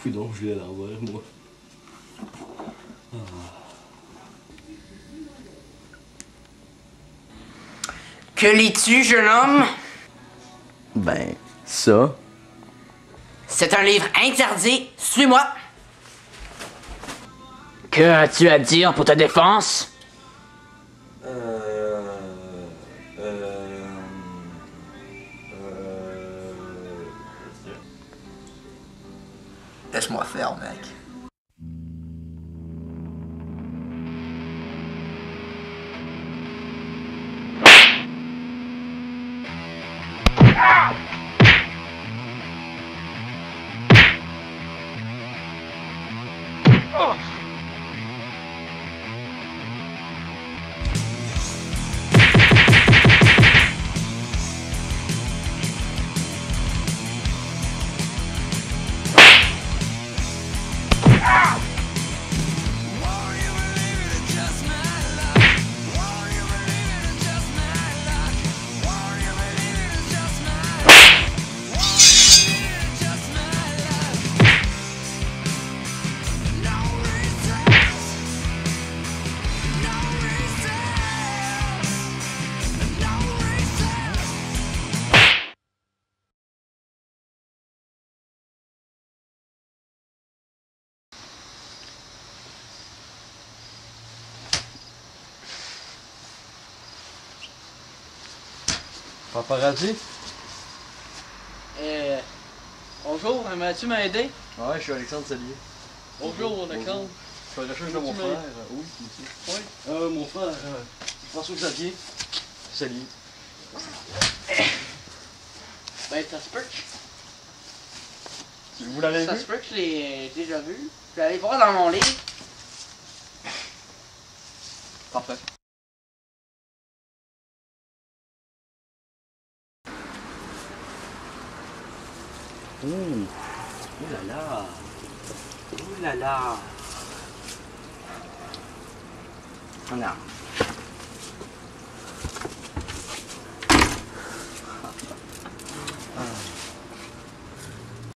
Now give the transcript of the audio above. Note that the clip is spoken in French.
Coudon, je l'ai à l'envers, moi. Que lis-tu, jeune homme? Ben, ça. C'est un livre interdit. Suis-moi. Que as-tu à dire pour ta défense? Laisse-moi faire, mec. Paparazzi? Bonjour, tu m'as aidé? Ouais, je suis Alexandre Salier. Bonjour, Alexandre. Je fais la recherche de mon frère. Oui, monsieur. Oui. Mon frère, François Xavier Salier. Ben, ça se peut que Vous l'avez ça vu? se peut que je l'ai déjà vu. Je vais aller voir dans mon livre. Parfait. Ouh là là. Ouh là là. On a.